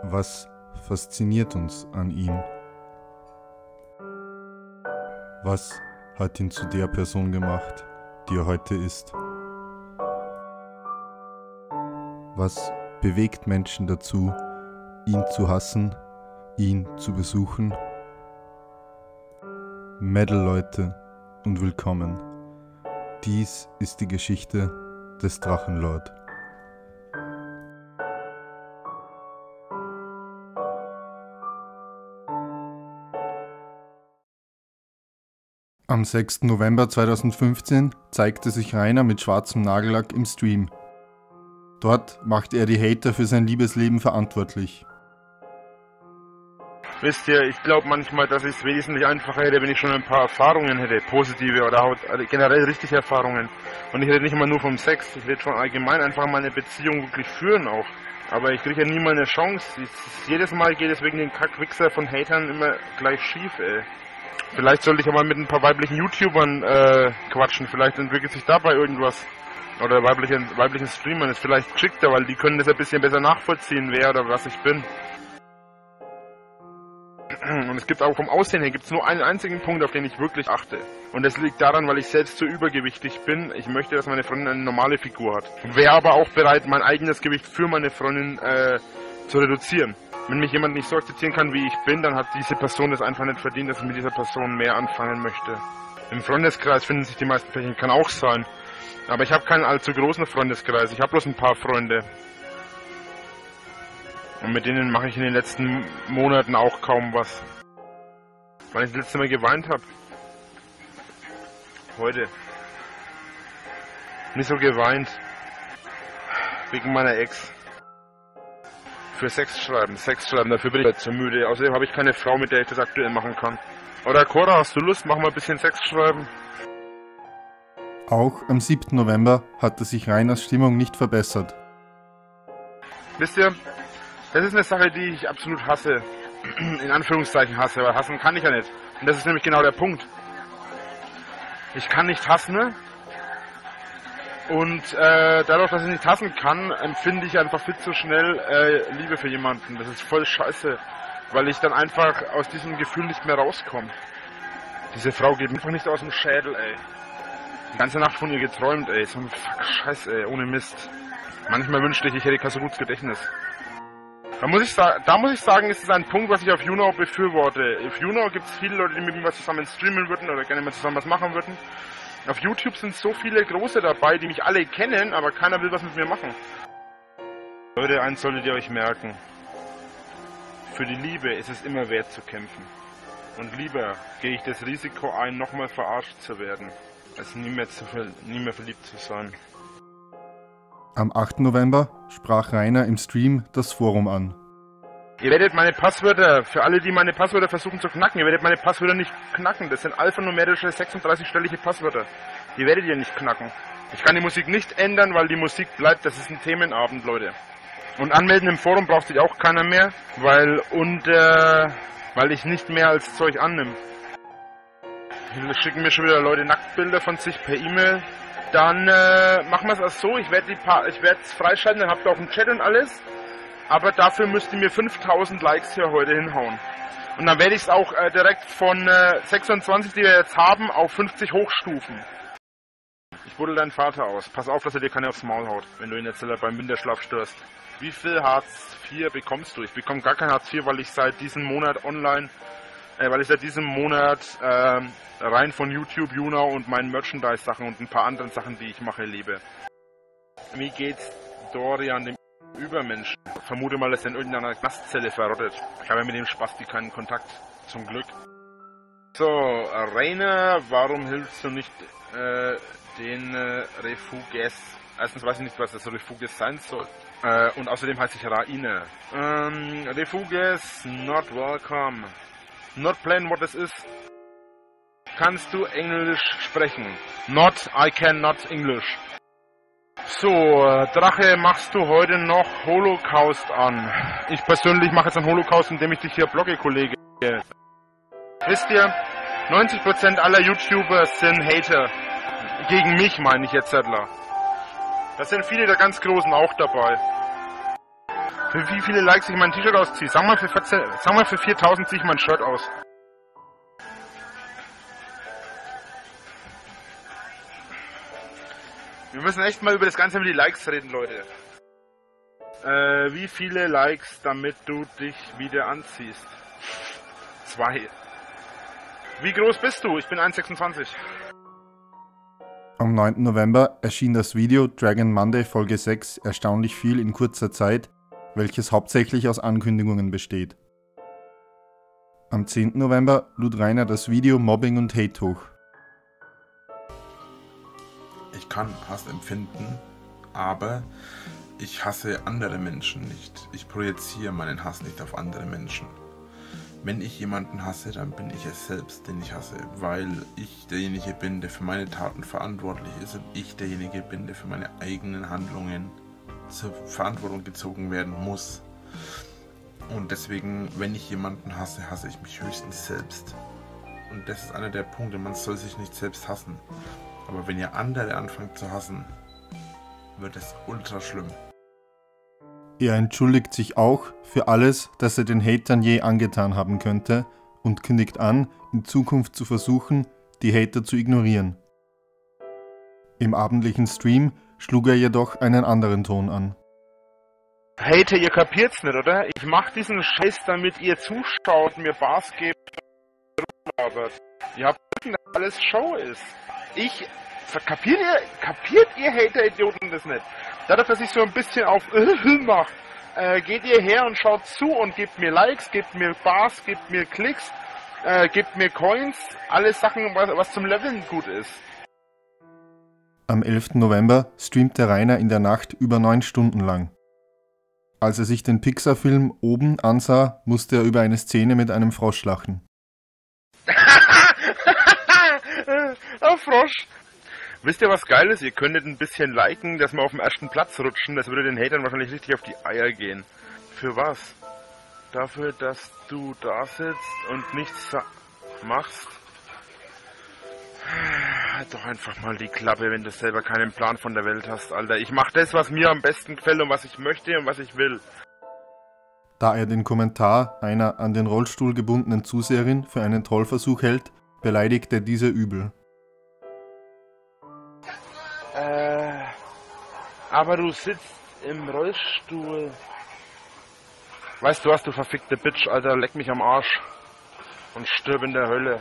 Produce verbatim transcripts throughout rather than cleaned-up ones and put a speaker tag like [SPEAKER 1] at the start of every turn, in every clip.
[SPEAKER 1] Was fasziniert uns an ihm? Was hat ihn zu der Person gemacht, die er heute ist? Was bewegt Menschen dazu, ihn zu hassen, ihn zu besuchen? Metal-Leute und willkommen. Dies ist die Geschichte des Drachenlord. Am sechsten November zweitausendfünfzehn zeigte sich Rainer mit schwarzem Nagellack im Stream. Dort machte er die Hater für sein Liebesleben verantwortlich.
[SPEAKER 2] Wisst ihr, ich glaube manchmal, dass ich es wesentlich einfacher hätte, wenn ich schon ein paar Erfahrungen hätte, positive oder auch generell richtige Erfahrungen. Und ich rede nicht immer nur vom Sex, ich rede von allgemein einfach mal eine Beziehung wirklich führen auch. Aber ich kriege ja nie mal eine Chance. Ich, jedes Mal geht es wegen den Kackwichser von Hatern immer gleich schief, ey. Vielleicht sollte ich ja mal mit ein paar weiblichen YouTubern äh, quatschen, vielleicht entwickelt sich dabei irgendwas. Oder weiblichen, weiblichen Streamern ist vielleicht geschickter, weil die können das ein bisschen besser nachvollziehen, wer oder was ich bin. Und es gibt auch vom Aussehen her, gibt es nur einen einzigen Punkt, auf den ich wirklich achte. Und das liegt daran, weil ich selbst zu übergewichtig bin. Ich möchte, dass meine Freundin eine normale Figur hat. Wäre aber auch bereit, mein eigenes Gewicht für meine Freundin äh, zu reduzieren. Wenn mich jemand nicht so akzeptieren kann, wie ich bin, dann hat diese Person das einfach nicht verdient, dass ich mit dieser Person mehr anfangen möchte. Im Freundeskreis finden sich die meisten Pärchen, kann auch sein. Aber ich habe keinen allzu großen Freundeskreis, ich habe bloß ein paar Freunde. Und mit denen mache ich in den letzten Monaten auch kaum was. Weil ich das letzte Mal geweint habe. Heute. Nicht so geweint. Wegen meiner Ex. Für Sex schreiben, Sex schreiben, dafür bin ich zu müde. Außerdem habe ich keine Frau, mit der ich das aktuell machen kann. Oder Cora, hast du Lust? Mach mal ein bisschen Sex schreiben.
[SPEAKER 1] Auch am siebten November hatte sich Rainers Stimmung nicht verbessert.
[SPEAKER 2] Wisst ihr, das ist eine Sache, die ich absolut hasse. In Anführungszeichen hasse, weil hassen kann ich ja nicht. Und das ist nämlich genau der Punkt. Ich kann nicht hassen, ne? Und äh, dadurch, dass ich nicht hassen kann, empfinde ich einfach viel zu schnell äh, Liebe für jemanden. Das ist voll scheiße, weil ich dann einfach aus diesem Gefühl nicht mehr rauskomme. Diese Frau geht einfach nicht aus dem Schädel, ey. Die ganze Nacht von ihr geträumt, ey. So ein fuck Scheiße, ey, ohne Mist. Manchmal wünschte ich, ich hätte kein so gutes Gedächtnis. Da muss ich sagen, da muss ich sagen, ist es ein Punkt, was ich auf YouNow befürworte. Auf YouNow gibt es viele Leute, die mit mir was zusammen streamen würden oder gerne mal zusammen was machen würden. Auf YouTube sind so viele Große dabei, die mich alle kennen, aber keiner will was mit mir machen. Leute, eins solltet ihr euch merken. Für die Liebe ist es immer wert zu kämpfen. Und lieber gehe ich das Risiko ein, nochmal verarscht zu werden, als nie mehr, zu, nie mehr verliebt zu sein.
[SPEAKER 1] Am achten November sprach Rainer im Stream das Forum an.
[SPEAKER 2] Ihr werdet meine Passwörter, für alle, die meine Passwörter versuchen zu knacken, ihr werdet meine Passwörter nicht knacken. Das sind alphanumerische sechsunddreißig-stellige Passwörter. Die werdet ihr nicht knacken. Ich kann die Musik nicht ändern, weil die Musik bleibt. Das ist ein Themenabend, Leute. Und anmelden im Forum braucht sich auch keiner mehr, weil und äh, weil ich nicht mehr als Zeug annehme. Schicken mir schon wieder Leute Nacktbilder von sich per E-Mail. Dann äh, machen wir es erst so. Ich werde es freischalten, dann habt ihr auch einen Chat und alles. Aber dafür müsst ihr mir fünftausend Likes hier heute hinhauen. Und dann werde ich es auch äh, direkt von äh, sechsundzwanzig, die wir jetzt haben, auf fünfzig hochstufen. Ich buddel deinen Vater aus. Pass auf, dass er dir keine aufs Maul haut, wenn du ihn jetzt beim Winterschlaf störst. Wie viel Hartz vier bekommst du? Ich bekomme gar kein Hartz vier, weil ich seit diesem Monat online, äh, weil ich seit diesem Monat äh, rein von YouTube, YouNow und meinen Merchandise-Sachen und ein paar anderen Sachen, die ich mache, lebe. Wie geht's Dorian, dem Übermenschen? Ich vermute mal, dass er in irgendeiner Knastzelle verrottet. Ich habe ja mit dem Spasti keinen Kontakt, zum Glück. So, Rainer, warum hilfst du nicht äh, den äh, Refuges? Erstens weiß ich nicht, was das Refuges sein soll. Äh, und außerdem heiße ich Rainer. Ähm, Refuges, not welcome. Not plain what this is. Kannst du Englisch sprechen? Not, I cannot English. So, Drache, machst du heute noch Holocaust an? Ich persönlich mache jetzt einen Holocaust, indem ich dich hier blogge, Kollege. Wisst ihr, neunzig Prozent aller YouTuber sind Hater. Gegen mich meine ich jetzt, Zettler. Da sind viele der ganz Großen auch dabei. Für wie viele Likes ich mein T-Shirt ausziehe? Sag mal für, vierzehn, sag mal für viertausend ziehe ich mein Shirt aus. Wir müssen echt mal über das Ganze mit die Likes reden, Leute. Äh, wie viele Likes, damit du dich wieder anziehst? Zwei. Wie groß bist du? Ich bin eins Komma sechsundzwanzig.
[SPEAKER 1] Am neunten November erschien das Video Dragon Monday Folge sechs erstaunlich viel in kurzer Zeit, welches hauptsächlich aus Ankündigungen besteht. Am zehnten November lud Rainer das Video Mobbing und Hate hoch.
[SPEAKER 3] Ich kann Hass empfinden, aber ich hasse andere Menschen nicht. Ich projiziere meinen Hass nicht auf andere Menschen. Wenn ich jemanden hasse, dann bin ich es selbst, den ich hasse, weil ich derjenige bin, der für meine Taten verantwortlich ist und ich derjenige bin, der für meine eigenen Handlungen zur Verantwortung gezogen werden muss. Und deswegen, wenn ich jemanden hasse, hasse ich mich höchstens selbst. Und das ist einer der Punkte, man soll sich nicht selbst hassen. Aber wenn ihr andere anfangt zu hassen, wird es ultra schlimm.
[SPEAKER 1] Er entschuldigt sich auch für alles, das er den Hatern je angetan haben könnte und kündigt an, in Zukunft zu versuchen, die Hater zu ignorieren. Im abendlichen Stream schlug er jedoch einen anderen Ton an.
[SPEAKER 2] Hater, ihr kapiert's nicht, oder? Ich mach diesen Scheiß, damit ihr zuschaut, mir Bars gebt, rumlabert. Ihr habt vergessen, dass alles Show ist. Ich... Kapiert ihr, kapiert ihr Hater-Idioten das nicht? Dadurch, dass ich so ein bisschen auf mache, äh, geht ihr her und schaut zu und gebt mir Likes, gebt mir Bars, gebt mir Klicks, äh, gebt mir Coins, alles Sachen, was, was zum Leveln gut ist.
[SPEAKER 1] Am elften November streamte Rainer in der Nacht über neun Stunden lang. Als er sich den Pixar-Film Oben ansah, musste er über eine Szene mit einem Frosch lachen.
[SPEAKER 2] Oh, Frosch! Wisst ihr, was geil ist? Ihr könntet ein bisschen liken, dass wir auf dem ersten Platz rutschen. Das würde den Hatern wahrscheinlich richtig auf die Eier gehen. Für was? Dafür, dass du da sitzt und nichts machst? Halt doch einfach mal die Klappe, wenn du selber keinen Plan von der Welt hast, Alter. Ich mach das, was mir am besten gefällt und was ich möchte und was ich will.
[SPEAKER 1] Da er den Kommentar einer an den Rollstuhl gebundenen Zuseherin für einen Trollversuch hält, beleidigt er diese übel.
[SPEAKER 2] Äh, aber du sitzt im Rollstuhl. Weißt du was, du verfickte Bitch, Alter, leck mich am Arsch. Und stirb in der Hölle.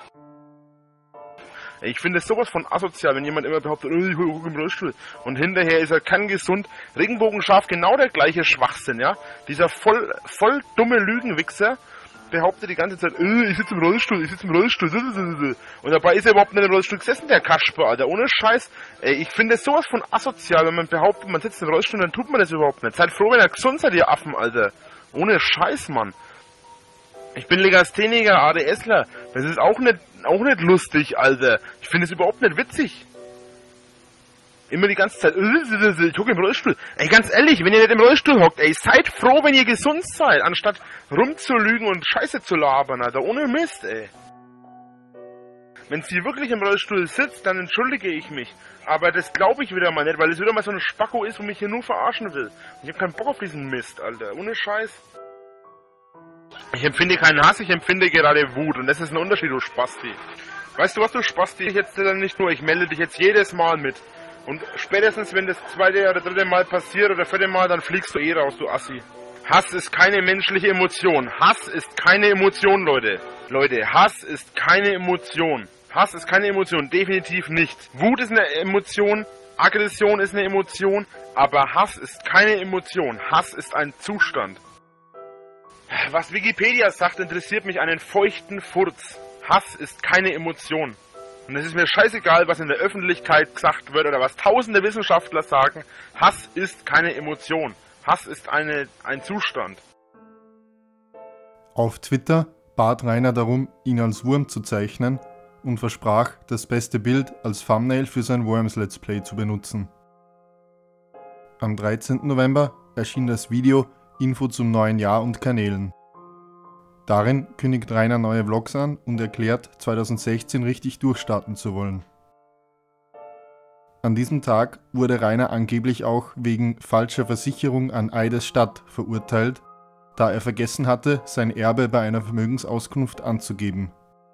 [SPEAKER 2] Ich finde es sowas von asozial, wenn jemand immer behauptet, oh, ich gucke im Rollstuhl. Und hinterher ist er kerngesund, regenbogenscharf, genau der gleiche Schwachsinn, ja. Dieser voll, voll dumme Lügenwichser behauptet die ganze Zeit, oh, ich sitze im Rollstuhl, ich sitze im Rollstuhl. Und dabei ist er überhaupt nicht im Rollstuhl gesessen, der Kasper, Alter. Ohne Scheiß. Ey, ich finde es sowas von asozial, wenn man behauptet, man sitzt im Rollstuhl, dann tut man das überhaupt nicht. Seid froh, wenn ihr gesund seid, ihr Affen, Alter. Ohne Scheiß, Mann. Ich bin Legastheniker, ADSler. Das ist auch nicht, auch nicht lustig, Alter. Ich finde es überhaupt nicht witzig. Immer die ganze Zeit, ich hocke im Rollstuhl. Ey, ganz ehrlich, wenn ihr nicht im Rollstuhl hockt, ey, seid froh, wenn ihr gesund seid, anstatt rumzulügen und Scheiße zu labern, Alter. Ohne Mist, ey. Wenn sie wirklich im Rollstuhl sitzt, dann entschuldige ich mich. Aber das glaube ich wieder mal nicht, weil es wieder mal so ein Spacko ist, wo mich hier nur verarschen will. Ich habe keinen Bock auf diesen Mist, Alter. Ohne Scheiß. Ich empfinde keinen Hass, ich empfinde gerade Wut. Und das ist ein Unterschied, du Spasti. Weißt du was, du Spasti? Ich jetzt nicht nur, ich melde dich jetzt jedes Mal mit. Und spätestens, wenn das zweite oder dritte Mal passiert oder vierte Mal, dann fliegst du eh raus, du Assi. Hass ist keine menschliche Emotion. Hass ist keine Emotion, Leute. Leute, Hass ist keine Emotion. Hass ist keine Emotion, definitiv nicht. Wut ist eine Emotion, Aggression ist eine Emotion, aber Hass ist keine Emotion. Hass ist ein Zustand. Was Wikipedia sagt, interessiert mich einen feuchten Furz. Hass ist keine Emotion. Und es ist mir scheißegal, was in der Öffentlichkeit gesagt wird oder was tausende Wissenschaftler sagen. Hass ist keine Emotion. Hass ist eine, ein Zustand.
[SPEAKER 1] Auf Twitter bat Rainer darum, ihn als Wurm zu zeichnen und versprach, das beste Bild als Thumbnail für sein Worms Let's Play zu benutzen. Am dreizehnten November erschien das Video Info zum neuen Jahr und Kanälen. Darin kündigt Rainer neue Vlogs an und erklärt, zweitausendsechzehn richtig durchstarten zu wollen. An diesem Tag wurde Rainer angeblich auch wegen falscher Versicherung an Eidesstadt verurteilt, da er vergessen hatte, sein Erbe bei einer Vermögensauskunft anzugeben.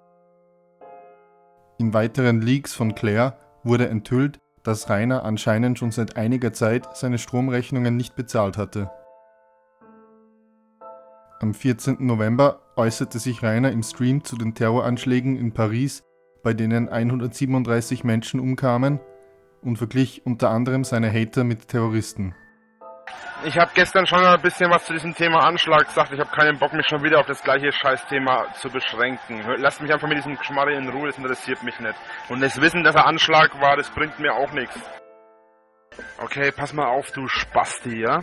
[SPEAKER 1] In weiteren Leaks von Claire wurde enthüllt, dass Rainer anscheinend schon seit einiger Zeit seine Stromrechnungen nicht bezahlt hatte. Am vierzehnten November äußerte sich Rainer im Stream zu den Terroranschlägen in Paris, bei denen hundertsiebenunddreißig Menschen umkamen, und verglich unter anderem seine Hater mit Terroristen.
[SPEAKER 2] Ich habe gestern schon ein bisschen was zu diesem Thema Anschlag gesagt. Ich habe keinen Bock, mich schon wieder auf das gleiche Scheißthema zu beschränken. Lasst mich einfach mit diesem Geschmarre in Ruhe, das interessiert mich nicht. Und das Wissen, dass er Anschlag war, das bringt mir auch nichts. Okay, pass mal auf, du Spasti, ja?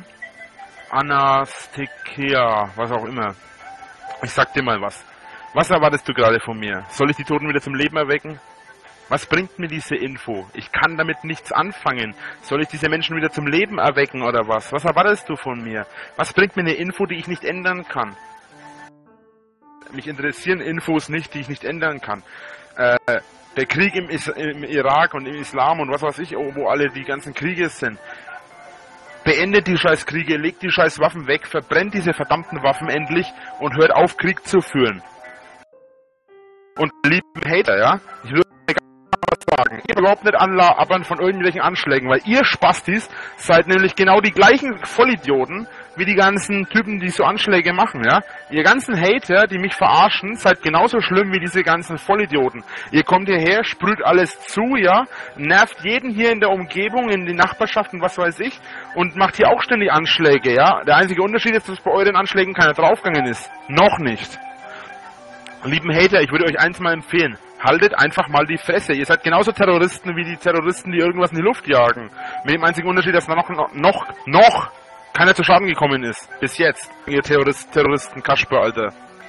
[SPEAKER 2] Anastikea, was auch immer. Ich sag dir mal was. Was erwartest du gerade von mir? Soll ich die Toten wieder zum Leben erwecken? Was bringt mir diese Info? Ich kann damit nichts anfangen. Soll ich diese Menschen wieder zum Leben erwecken oder was? Was erwartest du von mir? Was bringt mir eine Info, die ich nicht ändern kann? Mich interessieren Infos nicht, die ich nicht ändern kann. Äh, der Krieg im, Is im Irak und im Islam und was weiß ich, wo alle die ganzen Kriege sind. Beendet die scheiß Kriege, legt die scheiß Waffen weg, verbrennt diese verdammten Waffen endlich und hört auf, Krieg zu führen. Und lieben Hater, ja? Ich würde sagen. Ihr überhaupt nicht anlabern von irgendwelchen Anschlägen, weil ihr Spastis seid nämlich genau die gleichen Vollidioten wie die ganzen Typen, die so Anschläge machen, ja. Ihr ganzen Hater, die mich verarschen, seid genauso schlimm wie diese ganzen Vollidioten. Ihr kommt hierher, sprüht alles zu, ja, nervt jeden hier in der Umgebung, in den Nachbarschaften, was weiß ich, und macht hier auch ständig Anschläge, ja. Der einzige Unterschied ist, dass bei euren Anschlägen keiner draufgegangen ist. Noch nicht. Lieben Hater, ich würde euch eins mal empfehlen. Haltet einfach mal die Fresse. Ihr seid genauso Terroristen wie die Terroristen, die irgendwas in die Luft jagen. Mit dem einzigen Unterschied, dass noch, noch, noch keiner zu Schaden gekommen ist. Bis jetzt. Ihr Terrorist, Terroristen Kasper, Alter.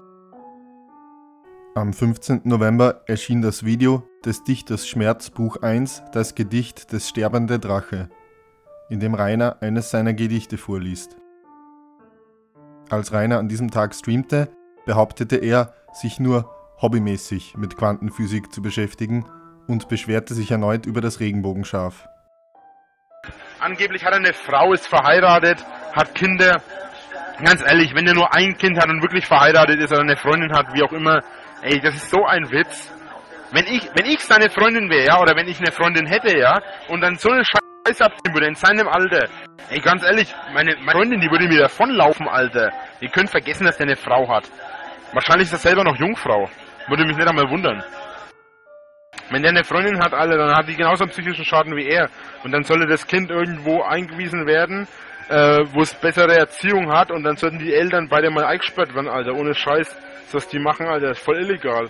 [SPEAKER 1] Am fünfzehnten November erschien das Video des Dichters Schmerz Buch eins, das Gedicht des Sterbende Drache, in dem Rainer eines seiner Gedichte vorliest. Als Rainer an diesem Tag streamte, behauptete er, sich nur hobbymäßig mit Quantenphysik zu beschäftigen und beschwerte sich erneut über das Regenbogenschaf.
[SPEAKER 2] Angeblich hat er eine Frau, ist verheiratet, hat Kinder. Ganz ehrlich, wenn er nur ein Kind hat und wirklich verheiratet ist oder eine Freundin hat, wie auch immer, ey, das ist so ein Witz. Wenn ich, wenn ich seine Freundin wäre, ja, oder wenn ich eine Freundin hätte, ja, und dann so eine Scheiße abziehen würde in seinem Alter, ey, ganz ehrlich, meine, meine Freundin, die würde mir davonlaufen, Alter. Ihr könnt vergessen, dass der eine Frau hat. Wahrscheinlich ist er selber noch Jungfrau. Würde mich nicht einmal wundern. Wenn der eine Freundin hat, Alter, dann hat die genauso einen psychischen Schaden wie er. Und dann sollte das Kind irgendwo eingewiesen werden, äh, wo es bessere Erziehung hat. Und dann sollten die Eltern beide mal eingesperrt werden, Alter. Ohne Scheiß. Was die machen, Alter, ist voll illegal.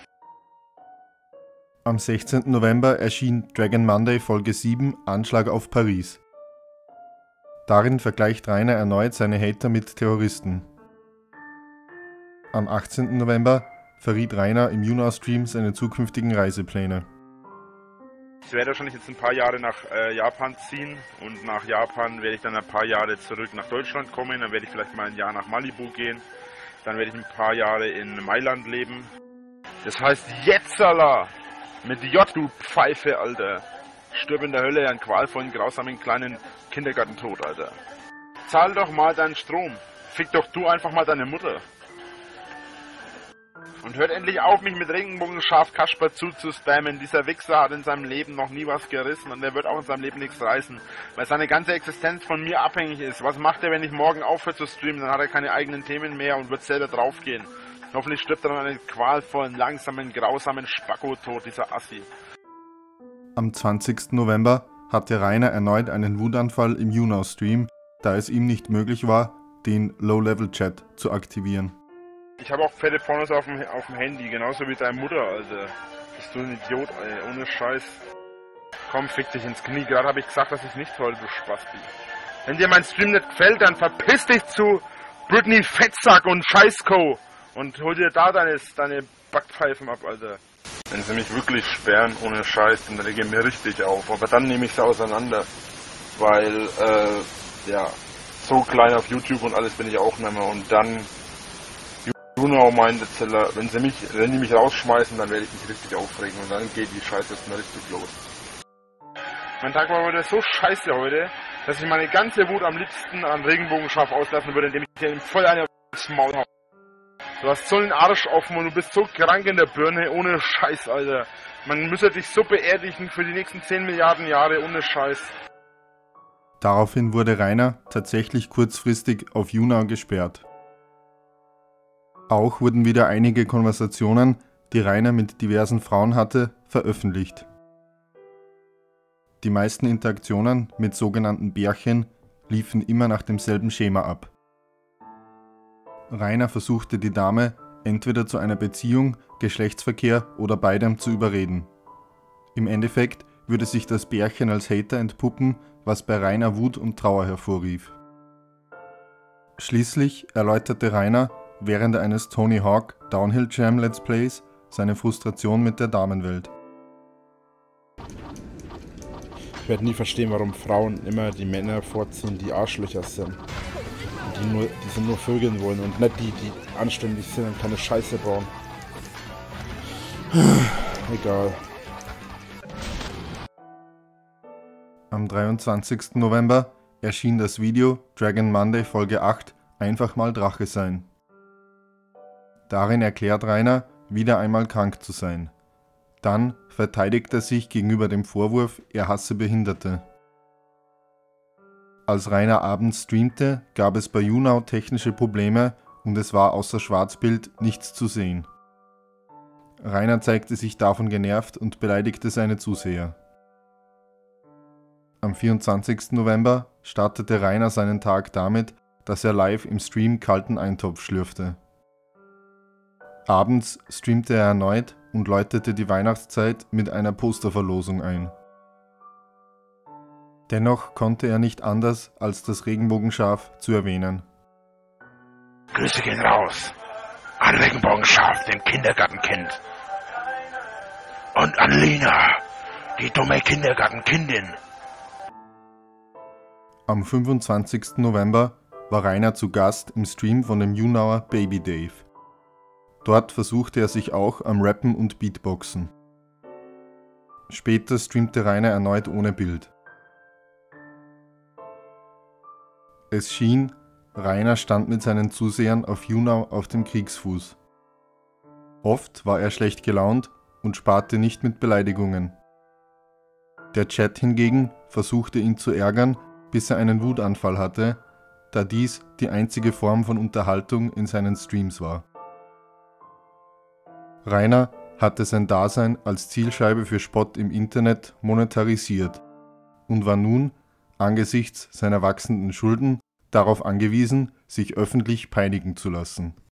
[SPEAKER 1] Am sechzehnten November erschien Dragon Monday Folge sieben, Anschlag auf Paris. Darin vergleicht Rainer erneut seine Hater mit Terroristen. Am achtzehnten November verriet Rainer im YouNow-Stream seine zukünftigen Reisepläne.
[SPEAKER 2] Ich werde wahrscheinlich jetzt ein paar Jahre nach äh, Japan ziehen und nach Japan werde ich dann ein paar Jahre zurück nach Deutschland kommen, dann werde ich vielleicht mal ein Jahr nach Malibu gehen, dann werde ich ein paar Jahre in Mailand leben. Das heißt jetzt, Allah, mit J, du Pfeife, Alter, stirb in der Hölle einen qualvollen, grausamen kleinen Kindergartentod, Alter. Zahl doch mal deinen Strom, fick doch du einfach mal deine Mutter. Und hört endlich auf, mich mit Regenbogenschaf Kasper zuzuspammen. Dieser Wichser hat in seinem Leben noch nie was gerissen und er wird auch in seinem Leben nichts reißen, weil seine ganze Existenz von mir abhängig ist. Was macht er, wenn ich morgen aufhöre zu streamen? Dann hat er keine eigenen Themen mehr und wird selber draufgehen. Hoffentlich stirbt er dann einen qualvollen, langsamen, grausamen Spacko-Tod, dieser Assi.
[SPEAKER 1] Am zwanzigsten November hatte Rainer erneut einen Wutanfall im YouNow-Stream, da es ihm nicht möglich war, den Low-Level-Chat zu aktivieren.
[SPEAKER 2] Ich habe auch fette Pornos auf dem, auf dem Handy, genauso wie deine Mutter, Alter. Bist du ein Idiot, ey, ohne Scheiß. Komm, fick dich ins Knie, gerade habe ich gesagt, dass ich nicht toll, du Spasti. Wenn dir mein Stream nicht gefällt, dann verpiss dich zu Britney Fettsack und Scheißco und hol dir da deine, deine Backpfeifen ab, Alter. Wenn sie mich wirklich sperren, ohne Scheiß, dann rege ich mir richtig auf, aber dann nehme ich sie auseinander. Weil, äh, ja, so klein auf YouTube und alles bin ich auch nicht mehr und dann... YouNow meinte Zeller, wenn sie mich, wenn die mich rausschmeißen, dann werde ich mich richtig aufregen und dann geht die Scheiße erstmal richtig los. Mein Tag war heute so scheiße heute, dass ich meine ganze Wut am liebsten an Regenbogenschaf auslassen würde, indem ich dir voll eine aufs Maul hau. Du hast so einen Arsch offen und du bist so krank in der Birne, ohne Scheiß, Alter. Man müsste dich so beerdigen für die nächsten zehn Milliarden Jahre, ohne Scheiß.
[SPEAKER 1] Daraufhin wurde Rainer tatsächlich kurzfristig auf YouNow gesperrt. Auch wurden wieder einige Konversationen, die Rainer mit diversen Frauen hatte, veröffentlicht. Die meisten Interaktionen mit sogenannten Bärchen liefen immer nach demselben Schema ab. Rainer versuchte die Dame entweder zu einer Beziehung, Geschlechtsverkehr oder beidem zu überreden. Im Endeffekt würde sich das Bärchen als Hater entpuppen, was bei Rainer Wut und Trauer hervorrief. Schließlich erläuterte Rainer während eines Tony Hawk Downhill Jam Let's Plays seine Frustration mit der Damenwelt.
[SPEAKER 4] Ich werde nie verstehen, warum Frauen immer die Männer vorziehen, die Arschlöcher sind. Die, nur, die sind nur vögeln wollen und nicht die, die anständig sind und keine Scheiße bauen. Egal.
[SPEAKER 1] Am dreiundzwanzigsten November erschien das Video Dragon Monday Folge acht Einfach mal Drache sein. Darin erklärt Rainer, wieder einmal krank zu sein. Dann verteidigt er sich gegenüber dem Vorwurf, er hasse Behinderte. Als Rainer abends streamte, gab es bei YouNow technische Probleme und es war außer Schwarzbild nichts zu sehen. Rainer zeigte sich davon genervt und beleidigte seine Zuseher. Am vierundzwanzigsten November startete Rainer seinen Tag damit, dass er live im Stream kalten Eintopf schlürfte. Abends streamte er erneut und läutete die Weihnachtszeit mit einer Posterverlosung ein. Dennoch konnte er nicht anders, als das Regenbogenschaf zu erwähnen.
[SPEAKER 5] Grüße gehen raus an Regenbogenschaf, dem Kindergartenkind. Und an Lina, die dumme Kindergartenkindin.
[SPEAKER 1] Am fünfundzwanzigsten November war Rainer zu Gast im Stream von dem YouNower Baby Dave. Dort versuchte er sich auch am Rappen und Beatboxen. Später streamte Rainer erneut ohne Bild. Es schien, Rainer stand mit seinen Zusehern auf YouNow auf dem Kriegsfuß. Oft war er schlecht gelaunt und sparte nicht mit Beleidigungen. Der Chat hingegen versuchte ihn zu ärgern, bis er einen Wutanfall hatte, da dies die einzige Form von Unterhaltung in seinen Streams war. Rainer hatte sein Dasein als Zielscheibe für Spott im Internet monetarisiert und war nun, angesichts seiner wachsenden Schulden, darauf angewiesen, sich öffentlich peinigen zu lassen.